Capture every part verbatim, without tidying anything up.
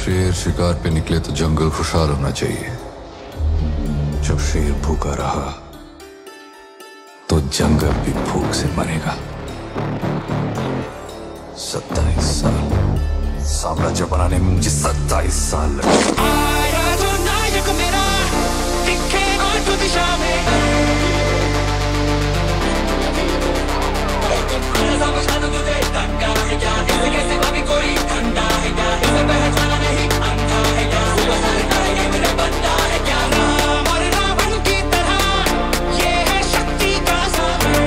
शेर शिकार पे निकले तो जंगल खुशहाल होना चाहिए। जब शेर भूखा रहा तो जंगल भी भूख से मरेगा। सत्ताईस साल साम्राज्य बनाने में मुझे सत्ताईस साल लगे। आया जो नायक मेरा दिखे आठ दिशा में, समझा तुझे टंगा है क्या, इसे कैसे भाभी कोई ठंडा है क्या, इसे पहचाना नहीं अंधा है क्या, सुबह सरका ये मेरा बंदा है क्या। राम और रावण की तरह ये है शक्ति का सागर।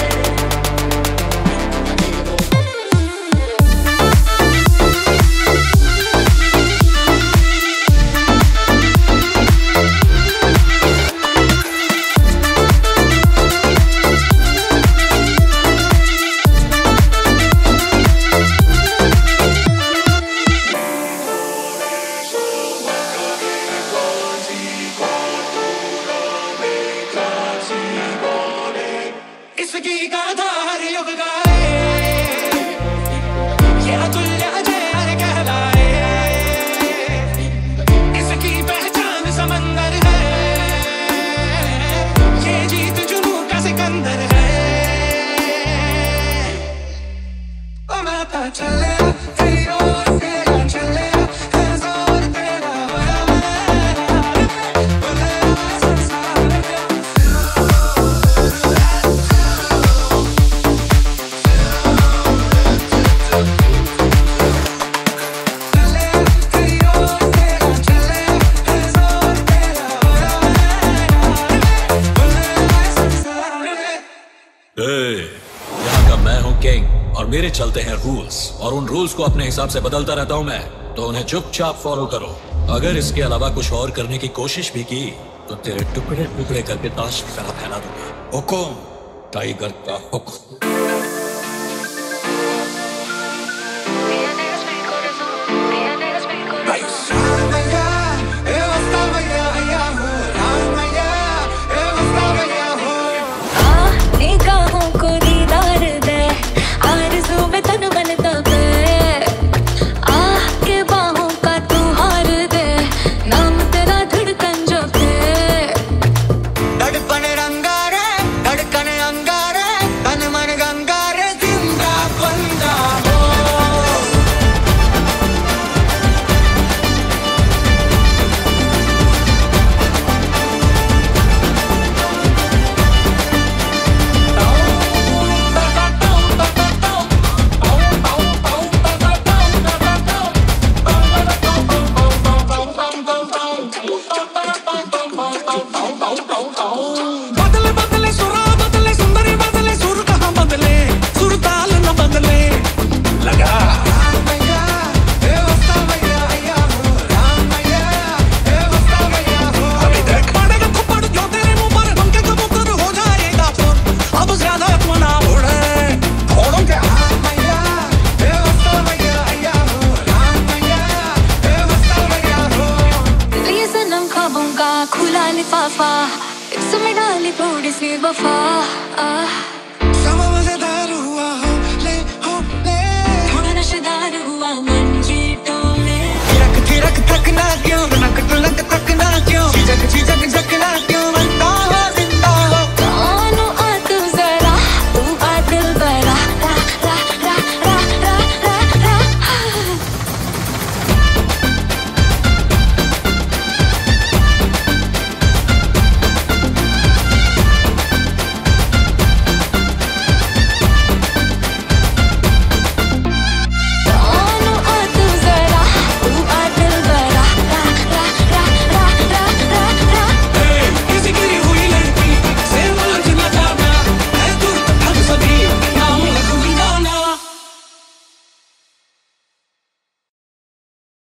इसकी गाथा हर युग गाए, ये अतुल्य अजय कहलाए, इसकी पहचान समंदर है, ये जीत जुनू का सिकंदर है। ओ माता चले तेरी ओर तेरा चले, है जोर तेरा बड़ा बोले संसार में। यहाँ का मैं हूँ किंग और मेरे चलते हैं रूल्स, और उन रूल्स को अपने हिसाब से बदलता रहता हूँ मैं, तो उन्हें चुपचाप फॉलो करो। अगर इसके अलावा कुछ और करने की कोशिश भी की तो तेरे टुकड़े टुकड़े करके ताश की तरह फैला दूंगा। हुकुम टाइगर का हुक्म। बदले बदले सुरा बदले सुंदरी बदले सुर कहाँ बदले, सुर ताल न बदले लगा। राम मैया ए वस्ता मैया आया हो, राम मैया ए वस्ता मैया हो। अभी देख पड़ेगा थप्पड़ जो तेरे मुंह पर, बन के कबूतर हो जाएगा चोर। अब ज्यादा तू ना उड़े थोड़ों के। राम मैया ए वस्ता मैया आया हो, राम मैया ए वस्ता मैया हो। ये सनम ख्वाबों का खुला लिफाफा, इसमें डाली थोड़ी सी वफा।